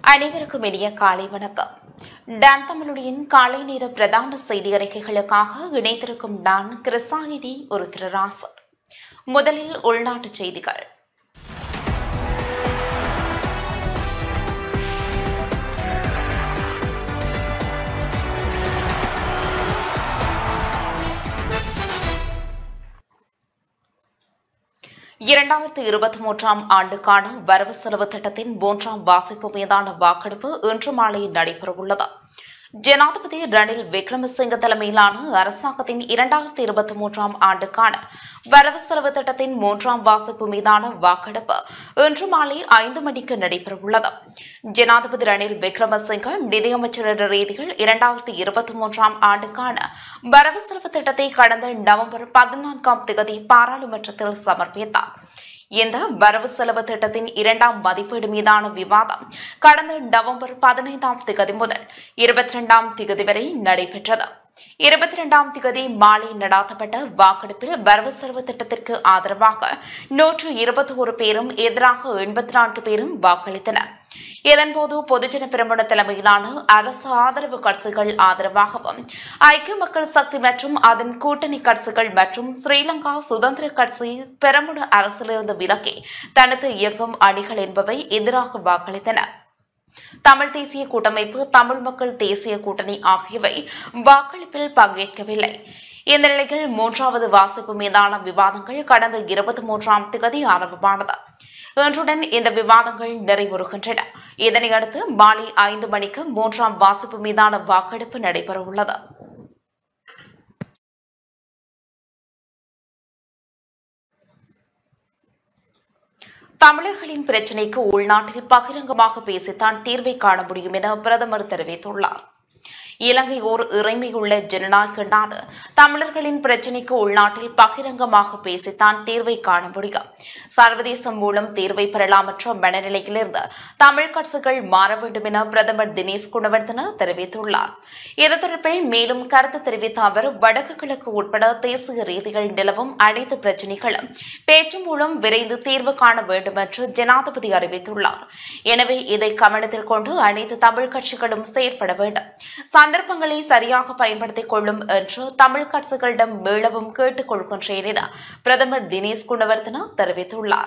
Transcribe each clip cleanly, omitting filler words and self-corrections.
அனைவருக்கும் இனிய காலை வணக்கம். டான் தமிழுடைய காலை நேர பிரதான செய்தி அறிக்கைகளுக்காக இணைத்திருக்கும் நான் கிருசாயினி ஒரு திருராசர். முதலில் உள்நாட்டு செய்திகள். ஆண்டுக்கான வரவு செலவு திட்டத்தின் 3ஆம் வாசிப்பு மீதான வாக்கெடுப்பு இன்று மாலை நடைபெறவுள்ளது. ஜனாதிபதி ரணில் விக்ரமசிங்க தலைமையிலான அரசாங்கத்தின் 2023ஆம் ஆண்டுக்கான வரவு செலவு திட்டத்தின் 3ஆம் வாசிப்பு மீதான வாக்கெடுப்பு இன்று மாலை 5 மணிக்கு நடைபெறவுள்ளது. ஜனாதிபதி ரணில் விக்ரமசிங்க நிதியமைச்சர் என்ற ரீதியில் 2023ஆம் ஆண்டுக்கான வரவு செலவு திட்டத்தை கடந்த நவம்பர் 14ஆம் தேதி பாராளுமன்றத்தில் சமர்ப்பித்தார். இந்த வரவு செலவு திட்டத்தின் 2ஆம் மதிப்பீடு மீதான விவாதம் கடந்த நவம்பர் 15ஆம் தேதி முதல் 22ஆம் தேதி வரை நடைபெற்றது. 22ஆம் தேதி மாலை நடாத்தப்பட்ட வாக்கெடுப்பில் வரவு செலவு திட்டத்திற்கு ஆதரவாக 121 பேரும் எதிராக 84 பேரும் வாக்களித்தனர். இதன்போது பொதுஜன பெரமுன தலைமையிலான அரசு ஆதரவு கட்சிகள் ஆதரவாகவும், ஐக்கிய மக்கள் சக்தி மற்றும் அதன் கூட்டணி கட்சிகள் மற்றும் ஸ்ரீலங்கா சுதந்திர கட்சி பெரமுன அரசிலிருந்து விலகி தனித்து இயங்கும் அணிகள் என்பவை எதிராக வாக்களித்தன. தமிழ் தேசிய கூட்டமைப்பு, தமிழ் மக்கள் தேசிய கூட்டணி ஆகியவை வாக்களிப்பில் பங்கேற்கவில்லை. இந்த நிலையில் 3வது வாசிப்பு மீதான விவாதங்கள் கடந்த 23ஆம் தேதி ஆரம்பமானது. இன்றுடன் இந்த விவாதங்கள் நிறைவுறுகின்றன. இதனையடுத்து மாலை 5 மணிக்கு 3ஆம் வாசிப்பு மீதான வாக்கெடுப்பு நடைபெறவுள்ளது. தமிழர்களின் பிரச்சினைக்கு உள்நாட்டில் பகிரங்கமாக பேசித்தான் தீர்வை காண முடியும் என பிரதமர் தெரிவித்துள்ளார். இலங்கை ஓர் இறைமையுள்ள ஜனநாயக நாடு. தமிழர்களின் பிரச்சினைக்கு உள்நாட்டில் பகிரங்கமாக பேசித்தான் தீர்வை காண முடியும். சர்வதேசம் மூலம் தீர்வை பெறலாமற்ற மனநிலையிலிருந்து தமிழ் கட்சிகள் மாற வேண்டும் என பிரதமர் தினேஷ் குணவர்தன தெரிவித்துள்ளார். இது தொடர்பில் மேலும் கருத்து தெரிவித்த அவர், வடக்கு கிழக்கு உட்பட தேசிய ரீதியில் நிலவும் அனைத்து பிரச்சினைகளும் பேச்சு மூலம் விரைந்து தீர்வு காண வேண்டும் என்று ஜனாதிபதி அறிவித்துள்ளார். எனவே இதை கவனத்தில் கொண்டு அனைத்து தமிழ் கட்சிகளும் செயற்பட வேண்டும். சந்தர்ப்பங்களை சரியாக பயன்படுத்திக் கொள்ளும் என்று தமிழ் கட்சிகளிடம் மீளவும் கேட்டுக் கொள்கின்றேன் என பிரதமர் தினேஷ் குணவர்தன தெரிவித்துள்ளார்.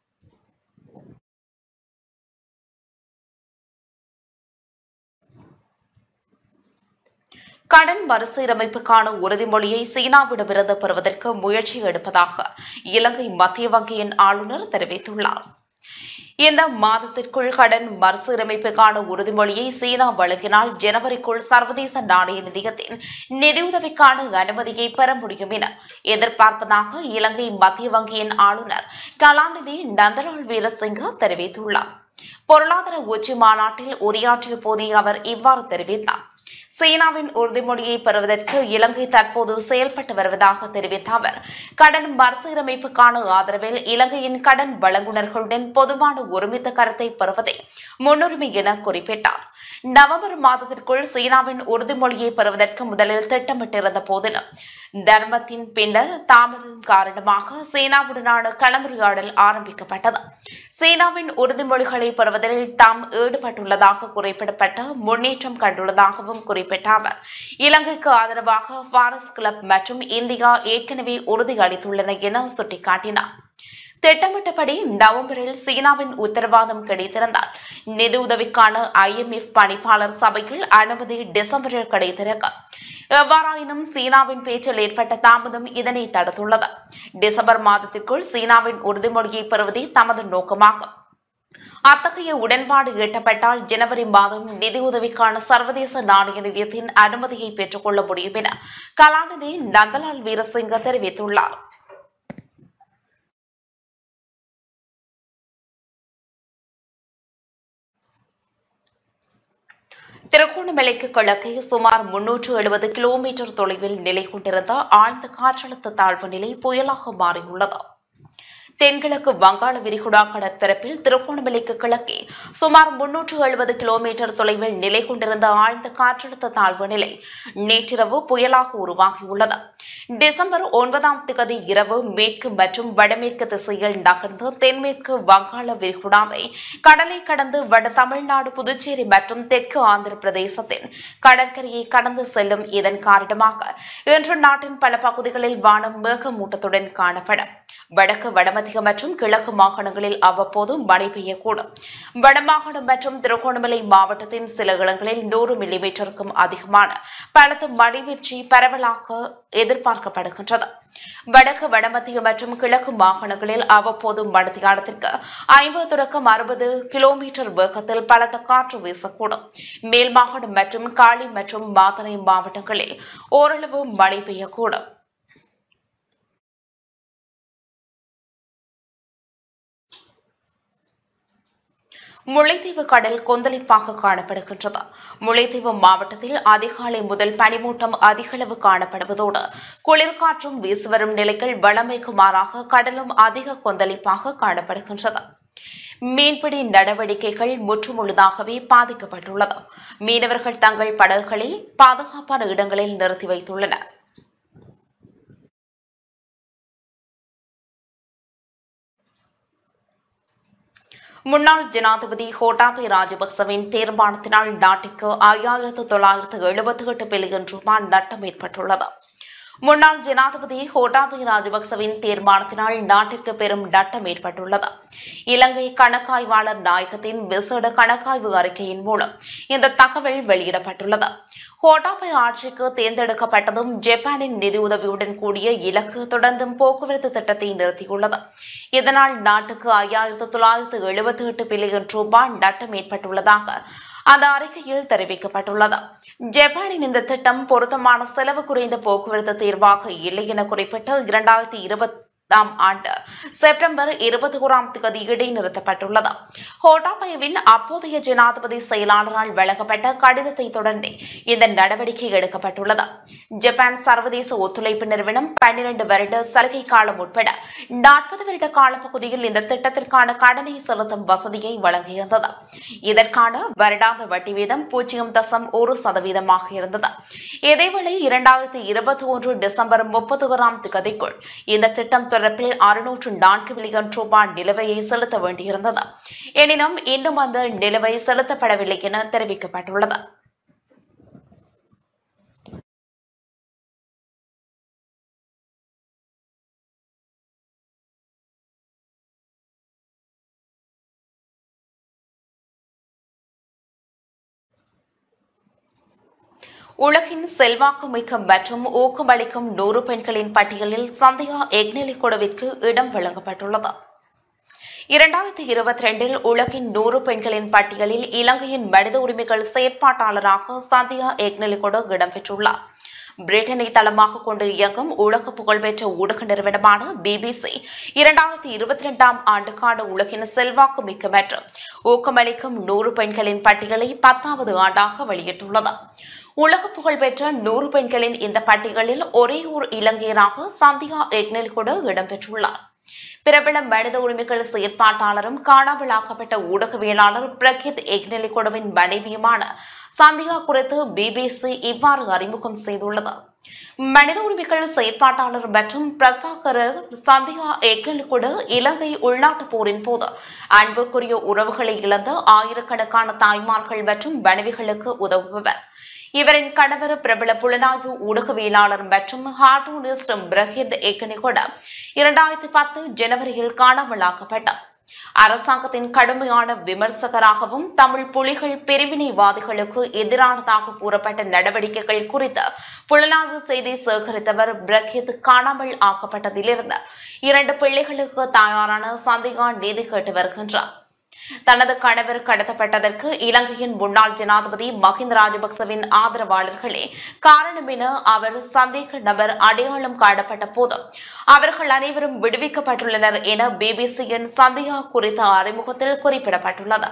கடன் மறுசீரமைப்புக்கான உறுதிமொழியை சீனாவிடமிருந்து பெறுவதற்கு முயற்சி எடுப்பதாக இலங்கை மத்திய வங்கியின் ஆளுநர் தெரிவித்துள்ளார். இந்த மாதத்திற்குள் கடன் மறுசீரமைப்புக்கான உறுதிமொழியை சீனா வழங்கினால் ஜனவரிக்குள் சர்வதேச நாணய நிதியத்தின் நிதியுதவிக்கான அனுமதியை பெற முடியும் என எதிர்பார்ப்பதாக இலங்கை மத்திய வங்கியின் ஆளுநர் கலாநிதி நந்தலால் வீரசிங்க தெரிவித்துள்ளார். பொருளாதார உச்சி மாநாட்டில் உரையாற்றிய போதே அவர் இவ்வாறு தெரிவித்தார். சீனாவின் உறுதிமொழியை பெறுவதற்கு இலங்கை தற்போது செயல்பட்டு வருவதாக தெரிவித்த அவர், கடன் மறுசீரமைப்புக்கான ஆதரவில் இலங்கையின் கடன் வழங்குநர்களுடன் பொதுவான ஒருமித்த கருத்தை பெறுவதே முன்னுரிமை என குறிப்பிட்டார். நவம்பர் மாதத்திற்குள் சீனாவின் உறுதிமொழியை பெறுவதற்கு முதலில் திட்டமிட்டிருந்த போதிலும் தர்மத்தின் பின்னர் தாமதம் காரணமாக சீனாவுடனான கலந்துரையாடல் ஆரம்பிக்கப்பட்டது. சீனாவின் உறுதிமொழிகளை பெறுவதில் தாம் ஈடுபட்டுள்ளதாக குறிப்பிடப்பட்ட முன்னேற்றம் கண்டுள்ளதாகவும் குறிப்பிட்ட அவர், இலங்கைக்கு ஆதரவாக பாரிஸ் கிளப் மற்றும் இந்தியா ஏற்கனவே உறுதியளித்துள்ளன என சுட்டிக்காட்டினார். திட்டமிட்டபடி நவம்பரில் சீனாவின் உத்தரவாதம் கிடைத்திருந்தால் நிதியுதவிக்கான IMF பணிப்பாளர் சபையில் அனுமதி டிசம்பரில் கிடைத்திருக்கும். எவ்வாறாயினும் சீனாவின் பேச்சில் ஏற்பட்ட தாமதம் இதனை தடுத்துள்ளது. டிசம்பர் மாதத்திற்குள் சீனாவின் உறுதிமொழியை பெறுவதே தமது நோக்கமாகும். அத்தகைய உடன்பாடு எட்டப்பட்டால் ஜனவரி மாதம் நிதியுதவிக்கான சர்வதேச நாணய நிதியத்தின் அனுமதியை பெற்றுக் கொள்ள முடியும் என கலாநிதி நந்தலால் வீரசிங்க தெரிவித்துள்ளார். திருகோணமலைக்கு கிழக்கே சுமார் 370 கிலோமீட்டர் தொலைவில் நிலை கொண்டிருந்த ஆழ்ந்த காற்றழுத்த தாழ்வு நிலை புயலாக மாறியுள்ளது. தென்கிழக்கு வங்காள விரிகுடா கடற்பரப்பில் திருகோணமலைக்கு கிழக்கே சுமார் 370 கிலோமீட்டர் தொலைவில் நிலை கொண்டிருந்த ஆழ்ந்த காற்றழுத்த தாழ்வு நிலை நேற்றிரவு புயலாக உருவாகியுள்ளது. டிசம்பர் 9ஆம் தேதி இரவு மேற்கு மற்றும் வடமேற்கு திசையில் நகர்ந்து தென்மேற்கு வங்காள விரிகுடாவை கடலை கடந்து வட தமிழ்நாடு, புதுச்சேரி மற்றும் தெற்கு ஆந்திர பிரதேசத்தின் கடற்கரையை கடந்து செல்லும். இதன் காரணமாக இன்று நாட்டின் பல பகுதிகளில் வானம் மேகமூட்டத்துடன் காணப்படும். வடக்கு, வடமத்திய மற்றும் கிழக்கு மாகாணங்களில் அவ்வப்போது மழை பெய்யக்கூடும். வடமாகாணம் மற்றும் திருகோணமலை மாவட்டத்தின் சில இடங்களில் 100 மில்லிமீட்டருக்கும் அதிகமான பலத்த மழை வீழ்ச்சி பரவலாக எதிர்பார்க்கப்படுகின்றது. வடக்கு, வடமத்திய மற்றும் கிழக்கு மாகாணங்களில் அவ்வப்போது மணித்தியாலத்திற்கு 50 தொடக்கம் 60 கிலோமீட்டர் வேகத்தில் பலத்த காற்று வீசக்கூடும். மேல் மாகாணம் மற்றும் காலி மற்றும் மாத்தறை மாவட்டங்களில் ஓரளவு மழை பெய்யக்கூடும். முல்லைத்தீவு கடல் கொந்தளிப்பாக காணப்படுகின்றது. முல்லைத்தீவு மாவட்டத்தில் அதிகாலை முதல் பனிமூட்டம் அதிகளவு காணப்படுவதோடு குளிர்காற்றும் வீசிவரும் நிலையில் வழமைக்கு மாறாக கடலும் அதிக கொந்தளிப்பாக காணப்படுகின்றது. மீன்பிடி நடவடிக்கைகள் முற்றுமுழுதாகவே பாதிக்கப்பட்டுள்ளது. மீனவர்கள் தங்கள் படகுகளை பாதுகாப்பான இடங்களில் நிறுத்தி வைத்துள்ளனர். முன்னாள் ஜனாதிபதி கோட்டாபய ராஜபக்சவின் தீர்மானத்தினால் நாட்டிற்கு 5,978 பில்லியன் ரூபாய் நட்டம் ஏற்பட்டுள்ளது. முன்னாள் ஜனாதிபதி கோட்டாபய ராஜபக்சவின் தீர்மானத்தினால் நாட்டிற்கு பெரும் நட்டம் ஏற்பட்டுள்ளது. இலங்கை கணக்காய்வாளர் நாயகத்தின் விசேட கணக்காய்வு அறிக்கையின் மூலம் இந்த தகவல் வெளியிடப்பட்டுள்ளது. கோட்டாபய ஆட்சிக்கு தேர்ந்தெடுக்கப்பட்டதும் ஜப்பானின் நிதியுதவியுடன் கூடிய இலக்கு தொடர்ந்தும் போக்குவரத்து திட்டத்தை நிறுத்தியுள்ளது. இதனால் நாட்டுக்கு 5,978 பில்லியன் ரூபாய் நட்டம் ஏற்பட்டுள்ளதாக அந்த அறிக்கையில் தெரிவிக்கப்பட்டுள்ளது. ஜப்பானின் இந்த திட்டம் பொருத்தமான செலவு குறைந்த போக்குவரத்து தீர்வாக இல்லை என குறிப்பிட்டு 2020 ஆண்டு செப்டம்பர் 21ஆம் தேதி இடைநிறுத்தப்பட்டுள்ளது. கோட்டாபயவின் அப்போதைய ஜனாதிபதி செயலாளரால் வழங்கப்பட்ட கடிதத்தை தொடர்ந்து இந்த நடவடிக்கை எடுக்கப்பட்டுள்ளது. ஜப்பான் சர்வதேச ஒத்துழைப்பு நிறுவனம் 12 வருட சலுகை காலம் உட்பட 40 வருட காலப்பகுதியில் இந்த திட்டத்திற்கான கடனை செலுத்தும் வசதியை வழங்கியிருந்தது. இதற்கான வருடாந்த வட்டி வீதம் 0.1% இருந்தது. இதேவேளை 2021 டிசம்பர் 31ஆம் தேதிக்குள் இந்த திட்டம் தொடர்பில் 604 மில்லியன் ரூபாய் நிலுவையை செலுத்த வேண்டியிருந்தது. எனினும் இன்னும் அந்த நிலுவை செலுத்தப்படவில்லை என தெரிவிக்கப்பட்டுள்ளது. உலகின் செல்வாக்குமிக்க மற்றும் ஊக்கமளிக்கும் 100 பெண்களின் பட்டியலில் சந்தியா எக்னெலிகொடவிற்கு இடம் வழங்கப்பட்டுள்ளது. 2022 உலகின் 100 பெண்களின் பட்டியலில் இலங்கையின் மனித உரிமைகள் செயற்பாட்டாளராக சந்தியா எக்னெலிகொட இடம்பெற்றுள்ளார். பிரிட்டனை தளமாக கொண்டு இயங்கும் உலக புகழ்பெற்ற ஊடக நிறுவனமான BBC 2022ஆம் ஆண்டுக்கான உலகின் செல்வாக்குமிக்க மற்றும் ஊக்கமளிக்கும் 100 பெண்களின் பட்டியலை 10வது ஆண்டாக வெளியிட்டுள்ளது. உலக புகழ்பெற்ற 100 பெண்களின் இந்த பட்டியலில் ஒரே ஒரு இலங்கையராக சந்தியா எக்னெலிகொட இடம்பெற்றுள்ளார். பிரபல மனித உரிமைகள் செயற்பாட்டாளரும் காணாமலாக்கப்பட்ட ஊடகவியலாளர் பிரகித் எக்னெலிகொடவின் மனைவியுமான சந்தியா குறித்து BBC இவ்வாறு அறிமுகம் செய்துள்ளது. மனித உரிமைகள் செயற்பாட்டாளர் மற்றும் பிரசாகரர் சந்தியா எக்னெலிகொட இலங்கை உள்நாட்டு போரின் போது அன்புக்குரிய உறவுகளை இழந்த ஆயிரக்கணக்கான தாய்மார்கள் மற்றும் மனைவிகளுக்கு உதவுபவர். இவரின் கணவர் பிரபல புலனாய்வு ஊடகவியலாளர் மற்றும் கார்ட்டூனிஸ்ட் பிரகித் எக்னெலிகொட 2010 ஜனவரியில் காணாமலாக்கப்பட்டார். அரசாங்கத்தின் கடுமையான விமர்சகராகவும் தமிழ் புலிகள் பிரிவினைவாதிகளுக்கு எதிரானதாக கூறப்பட்ட நடவடிக்கைகள் குறித்து புலனாய்வு செய்தி சேகரித்தவர் பிரகித் காணாமல் ஆக்கப்பட்டதிலிருந்து 2 பிள்ளைகளுக்கு தாயாரான சந்தியா நீதி கேட்டு வருகின்றார். தனது கணவர் கடத்தப்பட்டதற்கு இலங்கையின் முன்னாள் ஜனாதிபதி மஹிந்த ராஜபக்சவின் ஆதரவாளர்களே காரணம் என அவர் சந்தேக நபர் அடையாளம் காணப்பட்ட போது அவர்கள் அனைவரும் விடுவிக்கப்பட்டுள்ளனர் என பிபிசியின் சந்தியா குறித்த அறிமுகத்தில் குறிப்பிடப்பட்டுள்ளது.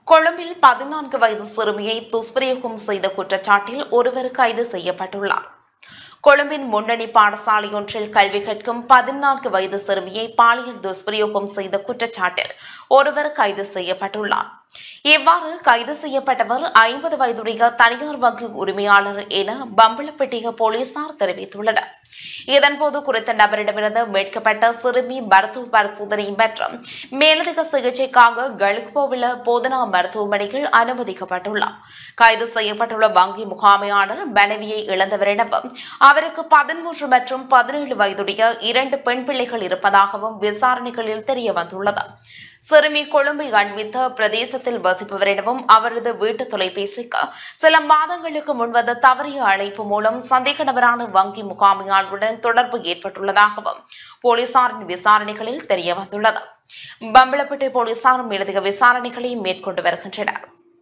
கொழும்பில் 14 வயது சிறுமியை துஷ்பிரயோகம் செய்த குற்றச்சாட்டில் ஒருவர் கைது செய்யப்பட்டுள்ளார். கொழும்பின் முன்னணி பாடசாலையொன்றில் கல்வி கற்கும் 14 வயது சிறுமியை பாலியல் துஷ்பிரயோகம் செய்த குற்றச்சாட்டில் ஒருவர் கைது செய்யப்பட்டுள்ளார். இவ்வாறு கைது செய்யப்பட்டவர் 50 வயதுடைய தனியார் வங்கி உரிமையாளர் என பம்பலப்பட்டிய போலீசார் தெரிவித்துள்ளனர். இதன்போது குறித்த நபரிடமிருந்து மீட்கப்பட்ட சிறுமி மருத்துவ பரிசோதனை மற்றும் மேலதிக சிகிச்சைக்காக கழுகுபோவுள்ள போதனா மருத்துவமனையில் அனுமதிக்கப்பட்டுள்ளார். கைது செய்யப்பட்டுள்ள வங்கி முகாமையாளர் மனைவியை இழந்தவரிடமும் அவருக்கு 13 மற்றும் 17 வயதுடைய 2 பெண் பிள்ளைகள் இருப்பதாகவும் விசாரணைகளில் தெரியவந்துள்ளது. சிறுமி கொழும்பை அண்மித்த பிரதேசத்தில் வசிப்பவரிடமும் அவரது வீட்டு தொலைபேசிக்கு சில மாதங்களுக்கு முன்வந்த தவறிய அழைப்பு மூலம் சந்தேக நபரான வங்கி முகாமையாளருடன் தொடர்பு ஏற்பட்டுள்ளதாகவும் போலீசாரின் விசாரணைகளில் தெரியவந்துள்ளது. பம்பலப்பட்டி போலீசார் மேலதிக விசாரணைகளை மேற்கொண்டு வருகின்றனர்.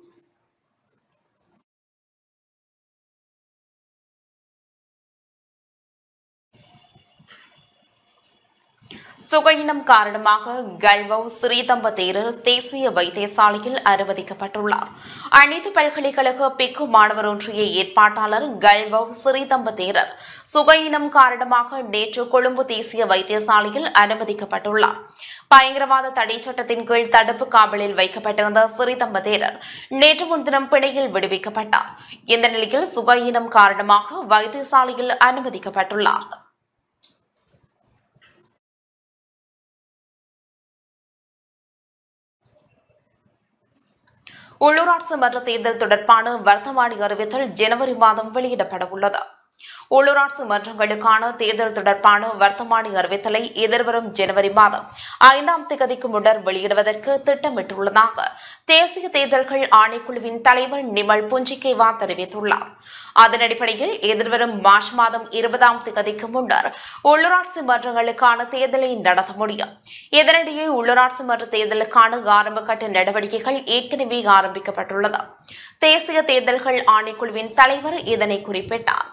சுகையினம் காரணமாக கல்வவ் ஸ்ரீதம்ப தேரர் தேசிய வைத்தியசாலையில் அனுமதிக்கப்பட்டுள்ளார். அனைத்து பல்கலைக்கழக பிக்கு மாணவர் ஒன்றிய ஏற்பாட்டாளர் கல்வவ் ஸ்ரீதம்ப தேரர் சுகையினம் காரணமாக நேற்று கொழும்பு தேசிய வைத்தியசாலையில் அனுமதிக்கப்பட்டுள்ளார். பயங்கரவாத தடை சட்டத்தின் கீழ் தடுப்பு காவலில் வைக்கப்பட்டிருந்த ஸ்ரீதம்ப தேரர் நேற்று முன்தினம் பிணையில் விடுவிக்கப்பட்டார். இந்த நிலையில் சுகையினம் காரணமாக வைத்தியசாலையில் அனுமதிக்கப்பட்டுள்ளார். உள்ளூராட்சி மன்ற தேர்தல் தொடர்பான வர்த்தமானி அறிவித்தல் ஜனவரி மாதம் வெளியிடப்பட உள்ளது. உள்ளூராட்சி மன்றங்களுக்கான தேர்தல் தொடர்பான வர்த்தமானி அறிவித்தலை எதிர்வரும் ஜனவரி மாதம் 5ஆம் தேதிக்கு முன்னர் வெளியிடுவதற்கு திட்டமிட்டுள்ளதாக தேசிய தேர்தல்கள் ஆணைக்குழுவின் தலைவர் நிமல் புஞ்சிகேவா தெரிவித்துள்ளார். அதன் அடிப்படையில் எதிர்வரும் மார்ச் மாதம் 20ஆம் தேதிக்கு முன்னர் உள்ளூராட்சி மன்றங்களுக்கான தேர்தலை நடத்த முடியும். இதனிடையே உள்ளூராட்சி மன்ற தேர்தலுக்கான ஆரம்பகட்ட நடவடிக்கைகள் ஏற்கனவே ஆரம்பிக்கப்பட்டுள்ளது. தேசிய தேர்தல்கள் ஆணைக்குழுவின் தலைவர் இதனை குறிப்பிட்டார்.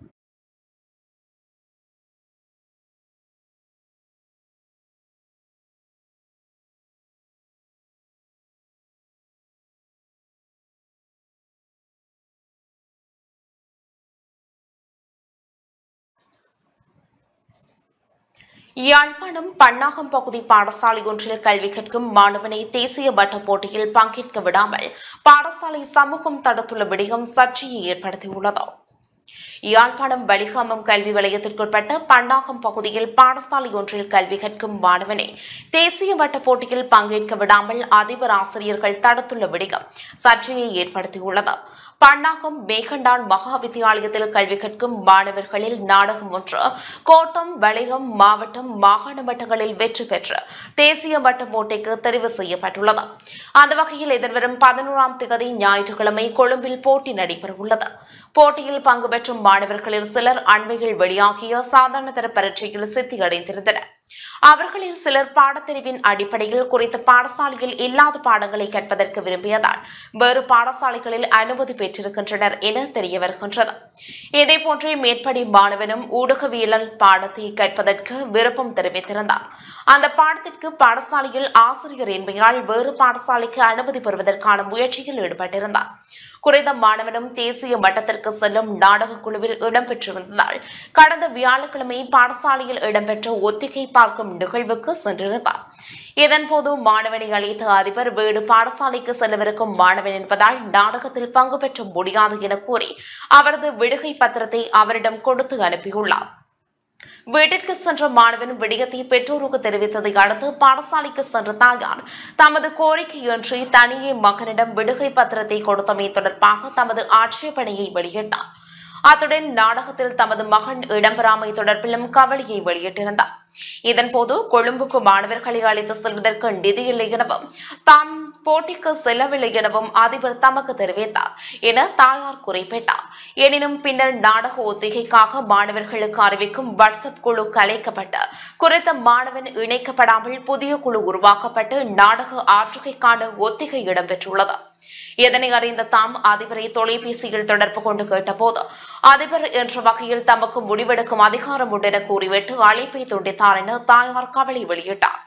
யாழ்ப்பாணம் பன்னாகம் பகுதி பாடசாலை ஒன்றில் கல்வி கற்கும் மாணவனை தேசிய மட்ட போட்டியில் பங்கேற்க விடாமல் பாடசாலை சமூகம் தடுத்துள்ள விடயம் சர்ச்சையை ஏற்படுத்தியுள்ளது. யாழ்ப்பாணம் வலிகாமம் கல்வி வலயத்திற்குட்பட்ட பன்னாகம் பகுதியில் பாடசாலை ஒன்றில் கல்வி கற்கும் மாணவனை தேசிய மட்ட போட்டியில் பங்கேற்க விடாமல் அதிபர் ஆசிரியர்கள் தடுத்துள்ள விடயம் சர்ச்சையை ஏற்படுத்தியுள்ளது. பன்னாகம் மேகண்டான் மகா வித்தியாலயத்தில் கல்வி கற்கும் மாணவர்களில் நாடகம் ஒன்று கோட்டம், வளையம், மாவட்டம், மாகாண மட்டங்களில் வெற்றி பெற்று தேசிய மட்ட போட்டிக்கு தெரிவு செய்யப்பட்டுள்ளது. அந்த வகையில் எதிர்வரும் 11ஆம் தேதி ஞாயிற்றுக்கிழமை கொழும்பில் போட்டி நடைபெறவுள்ளது. போட்டியில் பங்கு பெற்றும் மாணவர்களில் சிலர் அண்மையில் வெளியாகிய சாதாரண தர பரீட்சையில் சித்தியடைந்திருந்தனர். அவர்களில் சிலர் பாடத்தெரிவின் அடிப்படையில் குறித்த பாடசாலையில் இல்லாத பாடங்களை கற்பதற்கு விரும்பியதால் வேறு பாடசாலைகளில் அனுமதி பெற்றிருக்கின்றனர் என தெரிய வருகின்றது. இதேபோன்றே மேற்படி மாணவனும் ஊடகவியல் பாடத்தை கற்பதற்கு விருப்பம் தெரிவித்திருந்தார். அந்த பாடத்திற்கு பாடசாலையில் ஆசிரியர் இன்மையால் வேறு பாடசாலைக்கு அனுமதி பெறுவதற்கான முயற்சியில் ஈடுபட்டிருந்தார். குறித்த மாணவனும் தேசிய மட்டத்திற்கு செல்லும் நாடக குழுவில் இடம்பெற்றிருந்ததால் கடந்த வியாழக்கிழமை பாடசாலையில் இடம்பெற்ற ஒத்திகை பார்க்கும் நிகழ்வுக்கு சென்றிருந்தார். இதன்போது மாணவனை அழைத்த அதிபர் வேறு பாடசாலைக்கு செல்லவிருக்கும் மாணவன் என்பதால் நாடகத்தில் பங்கு பெற்ற முடியாது என கூறி அவரது விடுகை பத்திரத்தை அவரிடம் கொடுத்து அனுப்பியுள்ளார். வீட்டிற்கு சென்ற மாணவன் விடயத்தை பெற்றோருக்கு தெரிவித்ததை அடுத்து பாடசாலைக்கு சென்ற தாயார் தமது கோரிக்கையின்றி தனியே மகனிடம் விடுகை பத்திரத்தை கொடுத்தமை தொடர்பாக தமது ஆட்சேபனையை வெளியிட்டார். அத்துடன் நாடகத்தில் தமது மகன் இடம்பெறாமை தொடர்பிலும் கவலையை வெளியிட்டிருந்தார். இதன்போது கொழும்புக்கு மாணவர்களை அழைத்து செல்வதற்கு நிதி இல்லை எனவும் தாம் போட்டிக்கு செல்லவில்லை எனவும் அதிபர் தமக்கு தெரிவித்தார் என தாயார் குறிப்பிட்டார். எனினும் பின்னர் நாடக ஒத்திகைக்காக மாணவர்களுக்கு அறிவிக்கும் வாட்ஸ்அப் குழு கலைக்கப்பட்டு குறித்த மாணவன் இணைக்கப்படாமல் புதிய குழு உருவாக்கப்பட்டு நாடக ஆற்றுகைக்கான ஒத்திகை இடம்பெற்றுள்ளது. இதனை அறிந்த தாம் அதிபரை தொலைபேசியில் தொடர்பு கொண்டு கேட்டபோது அதிபர் என்ற வகையில் தமக்கு முடிவெடுக்கும் அதிகாரம் உண்டு என கூறிவிட்டு அழைப்பை துண்டித்தார் என தாயார் கவலை வெளியிட்டார்.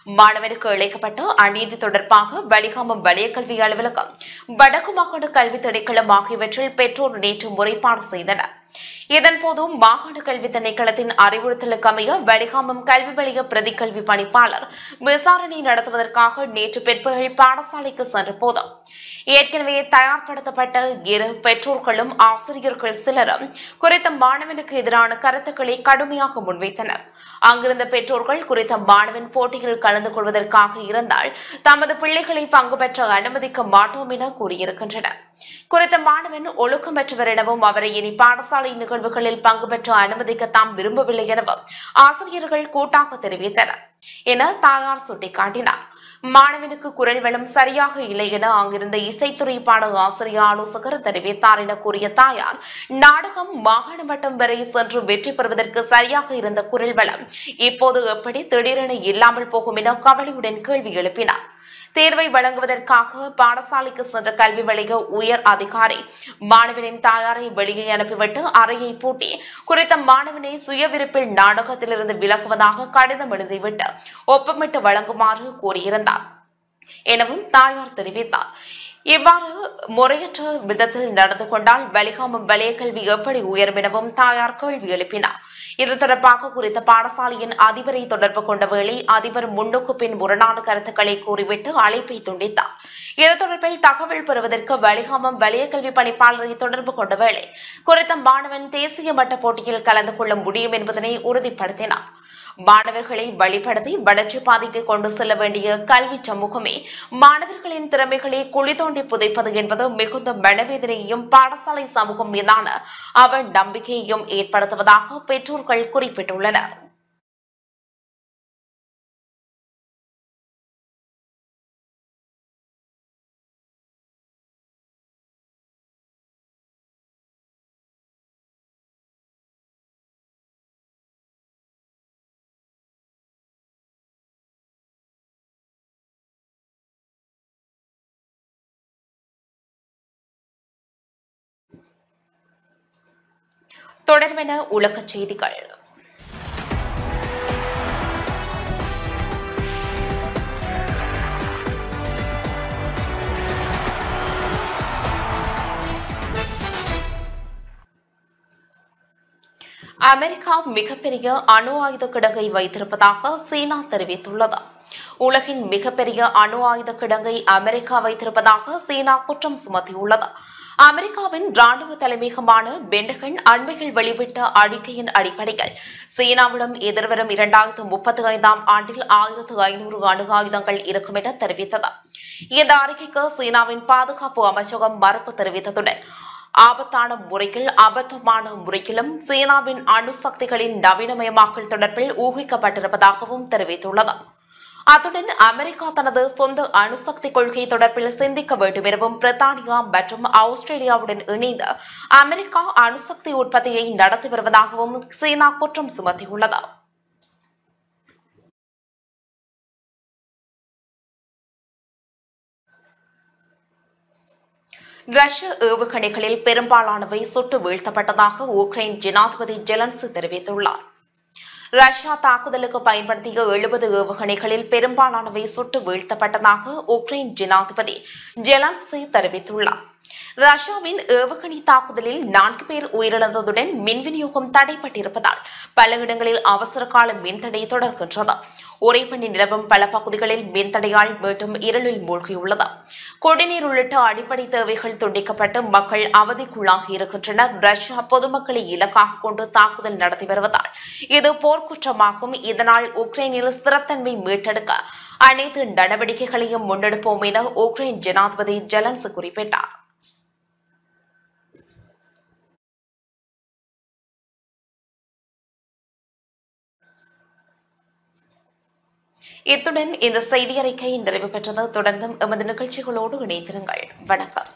மாணவருக்கு இழைக்கப்பட்ட அநீதி தொடர்பாக வலிகாமம் வலய கல்வி அலுவலகம், வடக்கு மாகாண கல்வி திணைக்களம் ஆகியவற்றில் பெற்றோர் நேற்று முறைப்பாடு செய்தனர். இதன்போது மாகாண கல்வி திணைக்களத்தின் அறிவுறுத்தலுக்கு அமைய வலிகாமம் கல்வி வலய பிரதிக்கல்வி பணிப்பாளர் விசாரணை நடத்துவதற்காக நேற்று பிற்பகல் பாடசாலைக்கு சென்றபோது ஏற்கனவே தயார்படுத்தப்பட்ட இரு பெற்றோர்களும் ஆசிரியர்கள் சிலரும் குறித்த மாணவனுக்கு எதிரான கருத்துக்களை கடுமையாக முன்வைத்தனர். அங்கிருந்த பெற்றோர்கள் குறித்த மாணவன் போட்டியில் கலந்து கொள்வதற்காக இருந்தால் தமது பிள்ளைகளை பங்கு பெற்ற அனுமதிக்க மாட்டோம் என கூறியிருக்கின்றனர். குறித்த மாணவன் ஒழுக்கமற்றவர் எனவும் அவரை இனி பாடசாலை நிகழ்வுகளில் பங்கு பெற்ற அனுமதிக்க தாம் விரும்பவில்லை எனவும் ஆசிரியர்கள் கூட்டாக தெரிவித்தனர் என தாயார் சுட்டிக்காட்டினார். மாணவனுக்கு குரல் வளம் சரியாக இல்லை என அங்கிருந்த இசைத்துறை பாட ஆசிரியர் ஆலோசகர் தெரிவித்தார் என கூறிய தாயார், நாடகம் மாகாண மட்டம் வரை சென்று வெற்றி பெறுவதற்கு சரியாக இருந்த குரல் வளம் இப்போது எப்படி திடீரென இல்லாமல் போகும் என கவலையுடன் கேள்வி எழுப்பினார். தேர்வை வழங்குவதற்காக பாடசாலைக்கு சென்ற கல்வி வலய உயர் அதிகாரி மாணவனின் தாயாரை வெளியே அனுப்பிவிட்டு அறையை பூட்டி குறித்த மாணவனை சுயவிருப்பில் நாடகத்திலிருந்து விலகுவதாக கடிதம் எழுதிவிட்டு ஒப்பமிட்டு வழங்குமாறு கூறியிருந்தார் எனவும் தாயார் தெரிவித்தார். இவ்வாறு முறையற்ற விதத்தில் நடந்து கொண்டால் வலிகாமம் வலய கல்வி எப்படி உயரும் எனவும் தாயார் கேள்வி எழுப்பினார். இது தொடர்பாக குறித்த பாடசாலையின் அதிபரை தொடர்பு கொண்ட வேளை அதிபர் முன்னுக்கு பின் முரணான கருத்துக்களை கூறிவிட்டு அழைப்பை துண்டித்தார். இது தொடர்பில் தகவல் பெறுவதற்கு வலிகாமம் வலய கல்வி பணிப்பாளரை தொடர்பு கொண்ட வேளை குறித்த மாணவன் தேசிய மட்ட போட்டியில் கலந்து கொள்ள முடியும் என்பதனை உறுதிப்படுத்தினார். மாணவர்களை வழிபடுத்தி வளர்ச்சி பாதைக்கு கொண்டு செல்ல வேண்டிய கல்வி சமூகமே மாணவர்களின் திறமைகளை குழி தோண்டி புதைப்பது என்பது மிகுந்த மனவேதனையையும் பாடசாலை சமூகம் மீதான அவர் நம்பிக்கையையும் ஏற்படுத்துவதாக பெற்றோர்கள் குறிப்பிட்டுள்ளனர். தொடர்பென உலக செய்திகள். அமெரிக்கா மிகப்பெரிய அணு ஆயுத கிடங்கை வைத்திருப்பதாக சீனா தெரிவித்துள்ளது. உலகின் மிகப்பெரிய அணு ஆயுத கிடங்கை அமெரிக்கா வைத்திருப்பதாக சீனா குற்றம் சுமத்தியுள்ளது. அமெரிக்காவின் ராணுவ தலைமையகமான பென்டகன் அண்மையில் வெளியிட்ட அறிக்கையின் அடிப்படையில் சீனாவிடம் எதிர்வரும் 2035 ஆண்டில் 1500 அணு ஆயுதங்கள் இருக்கும் என தெரிவித்தது. இந்த அறிக்கைக்கு சீனாவின் பாதுகாப்பு அமைச்சகம் மறுப்பு தெரிவித்ததுடன் ஆபத்தான அபத்தமான முறையிலும் சீனாவின் அணுசக்திகளின் நவீனமயமாக்கல் தொடர்பில் ஊகிக்கப்பட்டிருப்பதாகவும் தெரிவித்துள்ளது. அத்துடன் அமெரிக்கா தனது சொந்த அணுசக்தி கொள்கை தொடர்பில் சிந்திக்க வேண்டும் எனவும் பிரித்தானியா மற்றும் ஆஸ்திரேலியாவுடன் இணைந்து அமெரிக்கா அணுசக்தி உற்பத்தியை நடத்தி வருவதாகவும் சீனா குற்றம் சுமத்தியுள்ளது. ரஷ்ய ஏவுகணைகளில் பெரும்பாலானவை சுட்டு வீழ்த்தப்பட்டதாக உக்ரைன் ஜனாதிபதி ஜெலன்ஸ்கி தெரிவித்துள்ளார். ரஷ்யா தாக்குதலுக்கு பயன்படுத்திய 70 ஏவுகணைகளில் பெரும்பாலானவை சுட்டு வீழ்த்தப்பட்டதாக உக்ரைன் ஜனாதிபதி ஜெலன்ஸ்கி தெரிவித்துள்ளார். ரஷ்யாவின் ஏவுகணை தாக்குதலில் 4 பேர் உயிரிழந்ததுடன் மின் விநியோகம் தடைப்பட்டிருப்பதால் பல இடங்களில் அவசர கால மின்தடை தொடர்கின்றது. உறைபனி நிலவும் பல பகுதிகளில் மின்தடையால் மீண்டும் இருளில் மூழ்கியுள்ளது. குடிநீர் உள்ளிட்ட அடிப்படை தேவைகள் துண்டிக்கப்பட்டு மக்கள் அவதிக்குள்ளாகி இருக்கின்றனர். ரஷ்யா பொதுமக்களை இலக்காக கொண்டு தாக்குதல் நடத்தி வருவதால் இது போர்க்குற்றமாகும். இதனால் உக்ரைனில் ஸ்திரத்தன்மை மீட்டெடுக்க அனைத்து நடவடிக்கைகளையும் முன்னெடுப்போம் என உக்ரைன் ஜனாதிபதி ஜெலன்ஸ்கி குறிப்பிட்டார். இத்துடன் இந்த செய்தி அறிக்கை நிறைவு பெற்றது. தொடர்ந்தும் எமது நிகழ்ச்சிகளோடு இணைந்திருங்கள். வணக்கம்.